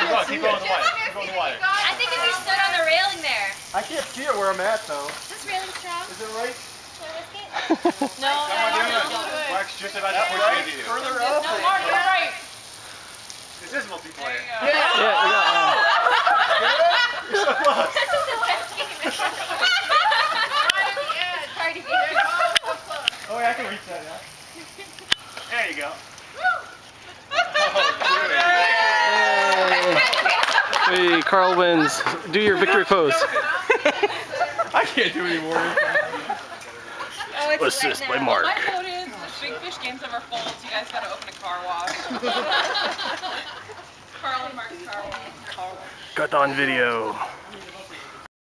Keep going the water. Keep going the water. I think if you stood on the railing there. I can't see it where I'm at though. This railing strong. Is it right? Should I risk it? No. Mark's just about to push into you. Further up. No, Mark, you're right. This is multiplayer. Yeah, we got You're so close. This is the best game ever. Party game. Oh yeah, I can reach that now. There you go. Hey, Carl wins. Do your victory pose. I can't do anymore. Oh, it's Assist by now. Mark. My vote is the Big Fish Game's ever full, so you guys gotta open a car wash. Carl and Mark's car wash. Got on video.